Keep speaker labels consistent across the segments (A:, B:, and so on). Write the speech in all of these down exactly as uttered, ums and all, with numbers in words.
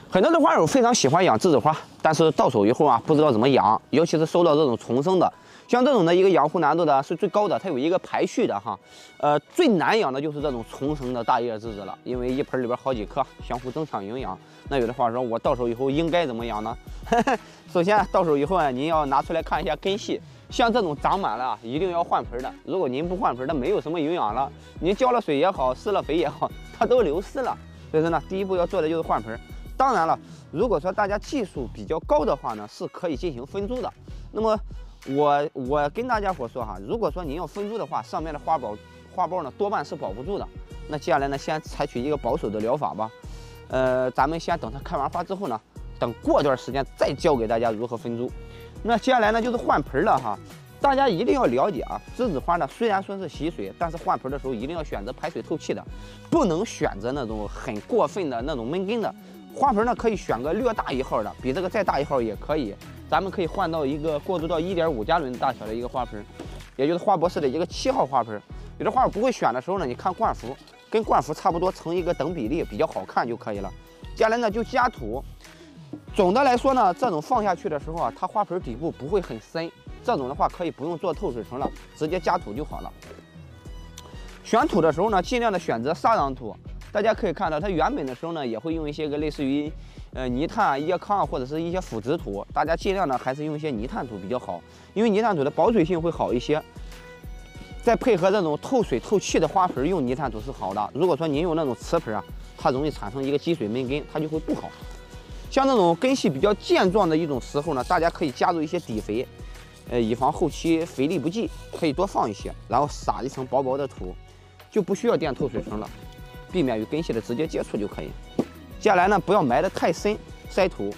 A: 很多的花友非常喜欢养栀子花，但是到手以后啊，不知道怎么养，尤其是收到这种重生的，像这种的一个养护难度的是最高的，它有一个排序的哈。呃，最难养的就是这种重生的大叶栀子了，因为一盆里边好几颗，相互增强营养。那有的话说，我到手以后应该怎么养呢？首先到手以后啊，您要拿出来看一下根系，像这种长满了，一定要换盆的。如果您不换盆，它没有什么营养了，您浇了水也好，施了肥也好，它都流失了。所以说呢，第一步要做的就是换盆。当然了，如果说大家技术比较高的话呢，是可以进行分株的。那么我我跟大家伙说哈，如果说您要分株的话，上面的花苞花苞呢多半是保不住的。那接下来呢，先采取一个保守的疗法吧。呃，咱们先等它开完花之后呢，等过段时间再教给大家如何分株。那接下来呢就是换盆了哈。大家一定要了解啊，栀子花呢虽然说是喜水，但是换盆的时候一定要选择排水透气的，不能选择那种很过分的那种闷根的。花盆呢可以选个略大一号的，比这个再大一号也可以。咱们可以换到一个过渡到一点五加仑大小的一个花盆，也就是花博士的一个七号花盆。有的花友不会选的时候呢，你看灌幅，跟灌幅差不多成一个等比例，比较好看就可以了。接下来呢就加土。总的来说呢，这种放下去的时候啊，它花盆底部不会很深。这种的话可以不用做透水层了，直接加土就好了。选土的时候呢，尽量的选择沙壤土。大家可以看到，它原本的时候呢，也会用一些个类似于呃泥炭、椰糠或者是一些腐殖土。大家尽量呢还是用一些泥炭土比较好，因为泥炭土的保水性会好一些。再配合这种透水透气的花盆，用泥炭土是好的。如果说您用那种瓷盆啊，它容易产生一个积水闷根，它就会不好。像这种根系比较健壮的一种时候呢，大家可以加入一些底肥。呃，以防后期肥力不济，可以多放一些，然后撒一层薄薄的土，就不需要垫透水层了，避免与根系的直接接触就可以。接下来呢，不要埋得太深，筛土。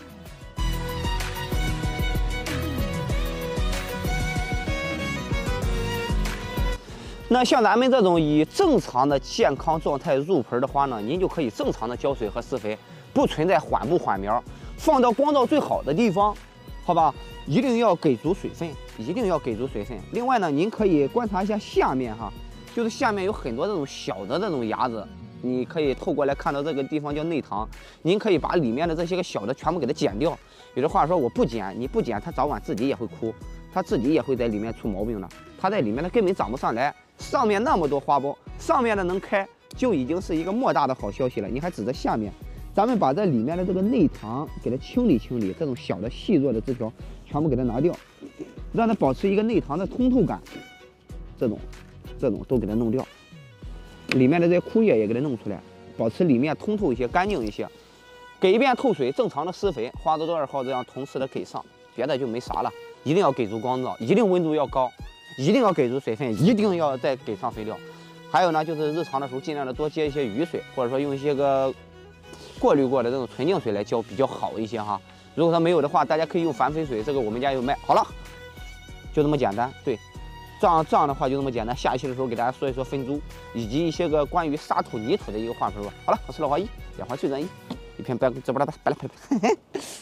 A: 那像咱们这种以正常的健康状态入盆的花呢，您就可以正常的浇水和施肥，不存在缓不缓苗，放到光照最好的地方，好吧？一定要给足水分，一定要给足水分。另外呢，您可以观察一下下面哈，就是下面有很多这种小的这种芽子，你可以透过来看到这个地方叫内堂，您可以把里面的这些个小的全部给它剪掉。有的话说我不剪，你不剪它早晚自己也会枯，它自己也会在里面出毛病的，它在里面它根本长不上来。上面那么多花苞，上面的能开就已经是一个莫大的好消息了，你还指着下面。咱们把这里面的这个内堂给它清理清理，这种小的细弱的枝条全部给它拿掉，让它保持一个内堂的通透感。这种这种都给它弄掉，里面的这些枯叶也给它弄出来，保持里面通透一些，干净一些。给一遍透水，正常的施肥，花多多二号这样同时的给上，别的就没啥了。一定要给足光照，一定温度要高，一定要给足水分，一定要再给上肥料。还有呢，就是日常的时候尽量的多接一些雨水，或者说用一些个过滤过的这种纯净水来浇比较好一些哈。如果说没有的话，大家可以用反肥水，这个我们家有卖。好了，就这么简单。对，这样这样的话就这么简单。下一期的时候给大家说一说分株，以及一些个关于沙土泥土的一个换盆吧。好了，我是老花一，养花最专一，一片白直播的白了。